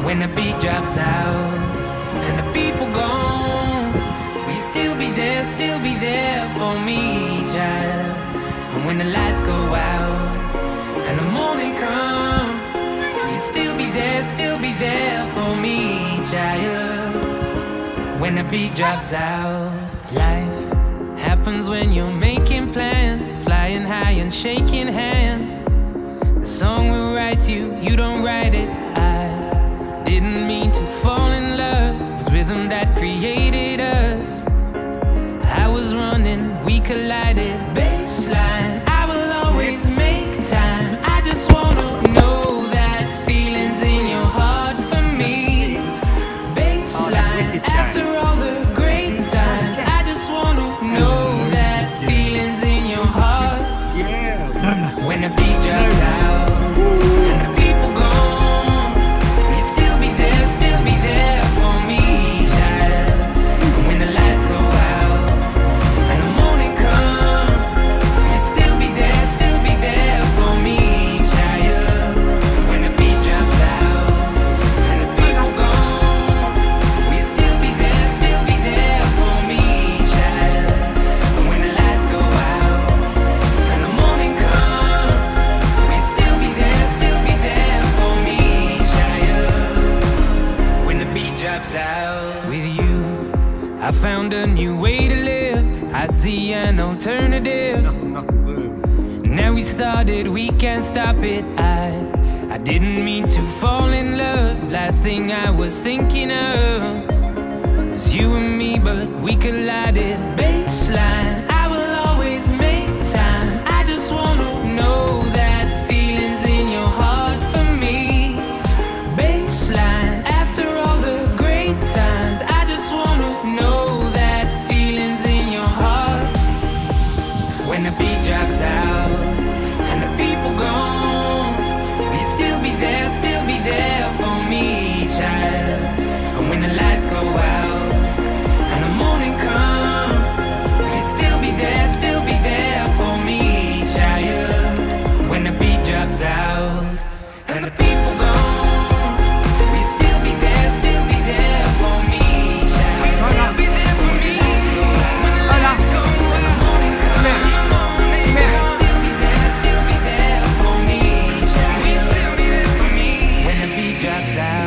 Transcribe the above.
When the beat drops out and the people gone, will you still be there for me, child? And when the lights go out and the morning come, will you still be there for me, child? When the beat drops out. Life happens when you're making plans, flying high and shaking hands. The song will write you, you don't write it. I didn't mean to fall in love. It was rhythm that created us. I was running, we collided. Baseline, I will always make time. I just wanna know that feeling's in your heart for me. Baseline, after all the great times, I just wanna know that feeling's in your heart. When the beat drops out and the people gone, will you still be there for me, child? And when the lights go out and the morning come, will you still be there for me, child? When the beat drops out and the people gone, will you still be there for me, child? And when the lights go out and the morning come, will you still be there for me, child? When the beat drops out. With you, I found a new way to live. I see an alternative. Now we started, we can't stop it. I didn't mean to fall in love. Last thing I was thinking of was you and me, but we collided. Baseline, I will always make time. I just wanna know that feeling's in your heart for me. Baseline, after all the great times, I just wanna know that feeling's in your heart. When the beat drops out and the people gone, will you still be there for me, child? And when the lights go out and the morning come, will you still be there for me, child? When the beat drops out and the people gone, will you still be there for me, child? Will you still be there for me? When the lights go out and the morning come, will you still be there for me, child? Will you still be there for me? When the beat drops out